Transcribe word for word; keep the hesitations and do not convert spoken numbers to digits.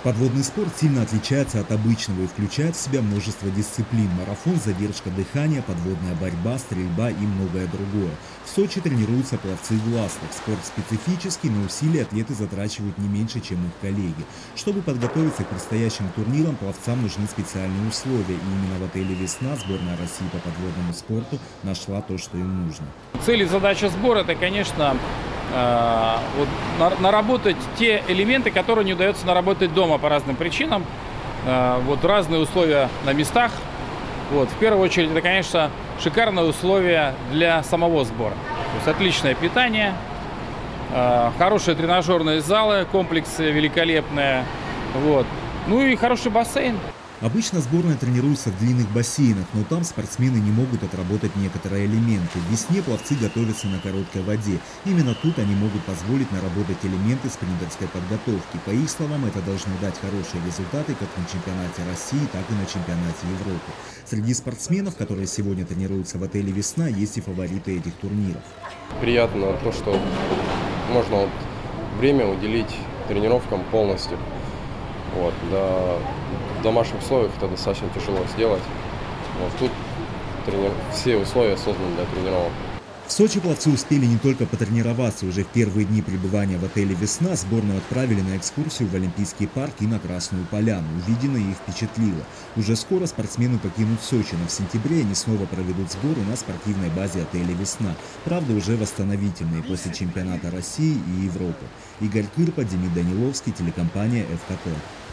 Подводный спорт сильно отличается от обычного и включает в себя множество дисциплин: марафон, задержка дыхания, подводная борьба, стрельба и многое другое. В Сочи тренируются пловцы гластов. Спорт специфический, но усилия атлеты затрачивают не меньше, чем их коллеги. Чтобы подготовиться к предстоящим турнирам, пловцам нужны специальные условия. И именно в отеле «Весна» сборная России по подводному спорту нашла то, что им нужно. Цель и задача сбора – это, конечно, э, вот, наработать те элементы, которые не удается наработать дома по разным причинам. Э, вот разные условия на местах. Вот, в первую очередь, это, конечно, шикарные условия для самого сбора. То есть отличное питание, э, хорошие тренажерные залы, комплексы великолепные. Вот. Ну и хороший бассейн. Обычно сборная тренируется в длинных бассейнах, но там спортсмены не могут отработать некоторые элементы. В весне пловцы готовятся на короткой воде. Именно тут они могут позволить наработать элементы спринтерской подготовки. По их словам, это должно дать хорошие результаты как на чемпионате России, так и на чемпионате Европы. Среди спортсменов, которые сегодня тренируются в отеле «Весна», есть и фавориты этих турниров. Приятно то, что можно вот время уделить тренировкам полностью. Вот, да, в домашних условиях это достаточно тяжело сделать. Вот, тут трени... все условия созданы для тренировок. В Сочи пловцы успели не только потренироваться. Уже в первые дни пребывания в отеле «Весна» сборную отправили на экскурсию в Олимпийский парк и на Красную Поляну. Увиденное их впечатлило. Уже скоро спортсмены покинут Сочи, но в сентябре они снова проведут сборы на спортивной базе отеля «Весна». Правда, уже восстановительные после чемпионата России и Европы. Игорь Кырпа, Демид Даниловский, телекомпания эф ка тэ.